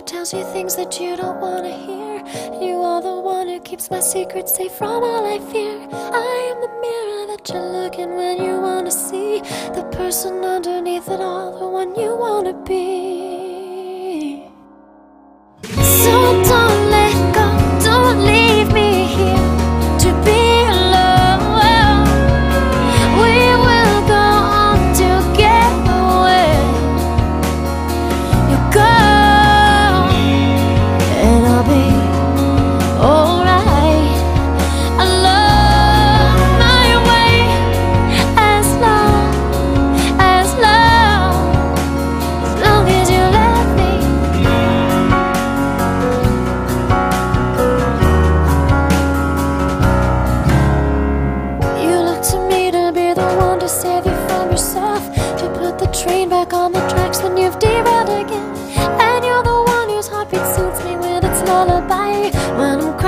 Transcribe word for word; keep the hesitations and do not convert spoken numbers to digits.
tells you things that you don't wanna hear. You are the one who keeps my secrets safe from all I fear. I am the mirror that you look in when you wanna see the person underneath it all, the one you wanna be. So don't let go, don't leave me here to be alone. We will go on together when you go, and I'll be alright. I love my way as long, as long, as long as you let me. You look to me to be the one to save you from yourself, to put the train back on the tracks when you've derailed again. And you're the one whose heartbeat suits me with its lullaby when I'm crying.